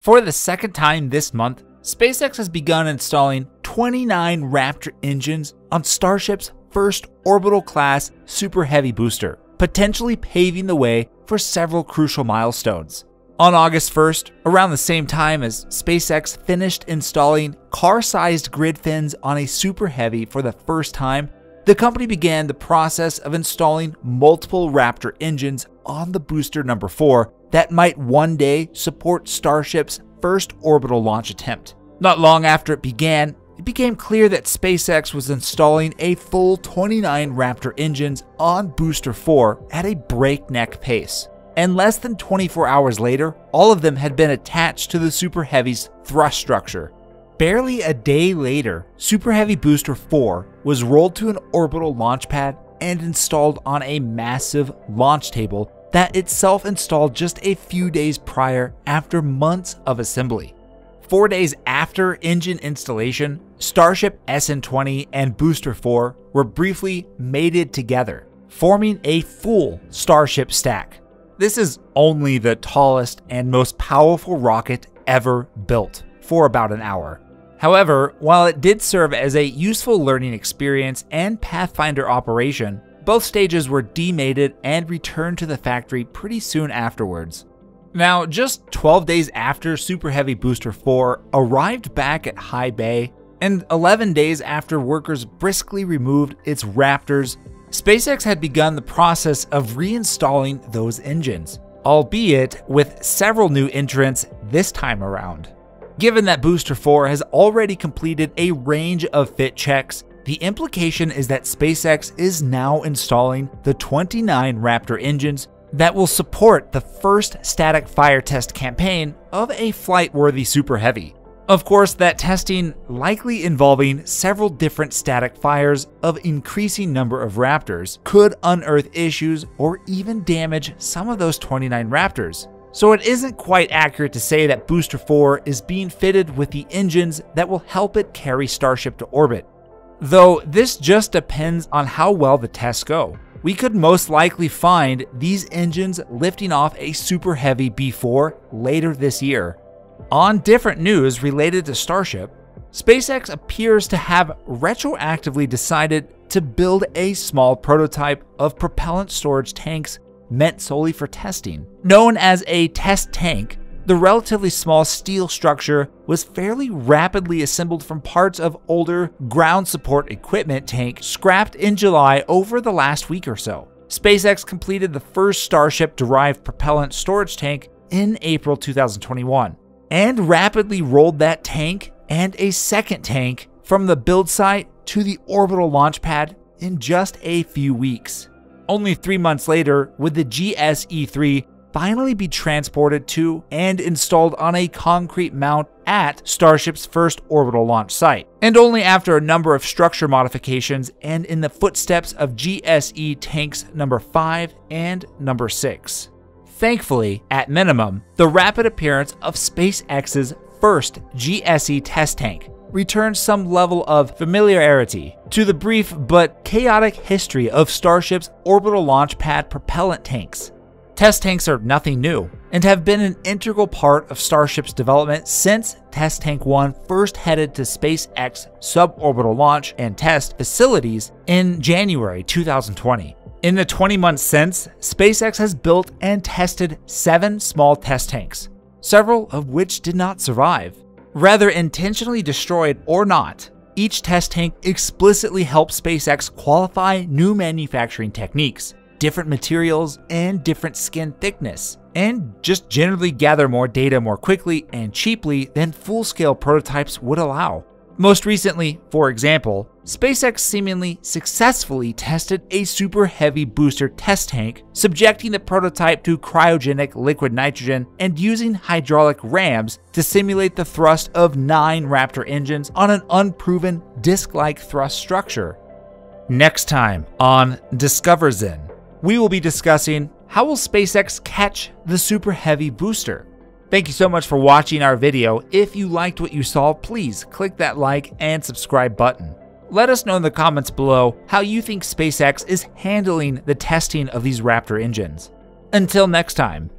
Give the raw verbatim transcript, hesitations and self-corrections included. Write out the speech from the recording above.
For the second time this month, SpaceX has begun installing twenty-nine Raptor engines on Starship's first orbital-class Super Heavy booster, potentially paving the way for several crucial milestones. On August first, around the same time as SpaceX finished installing car-sized grid fins on a Super Heavy for the first time, the company began the process of installing multiple Raptor engines on the Booster number four that might one day support Starship's first orbital launch attempt. Not long after it began, it became clear that SpaceX was installing a full twenty-nine Raptor engines on Booster four at a breakneck pace. And less than twenty-four hours later, all of them had been attached to the Super Heavy's thrust structure. Barely a day later, Super Heavy Booster four was rolled to an orbital launch pad and installed on a massive launch table that itself installed just a few days prior after months of assembly. Four days after engine installation, Starship S N twenty and Booster four were briefly mated together, forming a full Starship stack. This is only the tallest and most powerful rocket ever built for about an hour. However, while it did serve as a useful learning experience and Pathfinder operation, both stages were demated and returned to the factory pretty soon afterwards. Now, just twelve days after Super Heavy Booster four arrived back at High Bay, and eleven days after workers briskly removed its Raptors, SpaceX had begun the process of reinstalling those engines, albeit with several new entrants this time around. Given that Booster four has already completed a range of fit checks, the implication is that SpaceX is now installing the twenty-nine Raptor engines that will support the first static fire test campaign of a flight-worthy Super Heavy. Of course, that testing likely involving several different static fires of increasing number of Raptors could unearth issues or even damage some of those twenty-nine Raptors. So it isn't quite accurate to say that Booster four is being fitted with the engines that will help it carry Starship to orbit. Though this just depends on how well the tests go. We could most likely find these engines lifting off a Super Heavy B four later this year. On different news related to Starship, SpaceX appears to have retroactively decided to build a small prototype of propellant storage tanks meant solely for testing. Known as a test tank, the relatively small steel structure was fairly rapidly assembled from parts of older ground support equipment tank scrapped in July over the last week or so. SpaceX completed the first Starship-derived propellant storage tank in April two thousand twenty-one, and rapidly rolled that tank and a second tank from the build site to the orbital launch pad in just a few weeks. Only three months later would the G S E three finally be transported to and installed on a concrete mount at Starship's first orbital launch site, and only after a number of structure modifications and in the footsteps of G S E tanks number five and number six. Thankfully, at minimum, the rapid appearance of SpaceX's first G S E test tank returned some level of familiarity to the brief but chaotic history of Starship's orbital launch pad propellant tanks. Test tanks are nothing new and have been an integral part of Starship's development since Test Tank one first headed to SpaceX suborbital launch and test facilities in January two thousand twenty. In the twenty months since, SpaceX has built and tested seven small test tanks, several of which did not survive. Whether intentionally destroyed or not, each test tank explicitly helps SpaceX qualify new manufacturing techniques, different materials, and different skin thickness, and just generally gather more data more quickly and cheaply than full-scale prototypes would allow. Most recently, for example, SpaceX seemingly successfully tested a Super Heavy booster test tank, subjecting the prototype to cryogenic liquid nitrogen and using hydraulic rams to simulate the thrust of nine Raptor engines on an unproven disc-like thrust structure. Next time on Discover Zen, we will be discussing how will SpaceX catch the Super Heavy booster. Thank you so much for watching our video. If you liked what you saw, please click that like and subscribe button. Let us know in the comments below how you think SpaceX is handling the testing of these Raptor engines. Until next time.